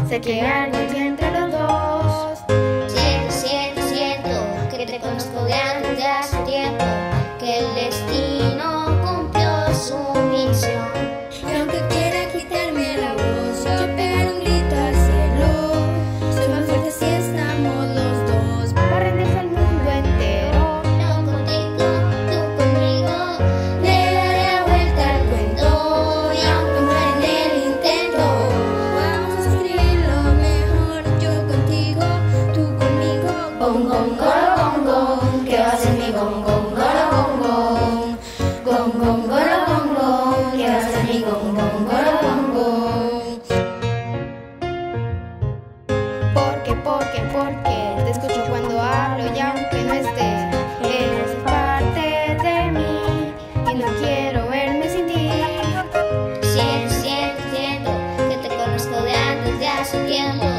Sé que hay algo entre los dos. Siento que te conozco de antes de hace tiempo, que el destino cumplió su misión. Y aunque quiera quitarme la voz, yo pegaré un grito al cielo. Soy más fuerte si estamos los dos. Para rendirse al mundo entero. Yo contigo, tú conmigo, le daré la vuelta al cuento. Y aunque muera en el intento, Vamos a escribir lo mejor. Yo contigo, tú conmigo. gong gong goro gong gong, que va a ser mi gong gong goro gong gong. Gong gong goro gong gong, que va a ser mi gong gong goro gong gong. Porque te escucho cuando hablo y aunque no estés, eres parte de mí y no quiero verme sin ti. Siento que te conozco de antes de hace tiempo,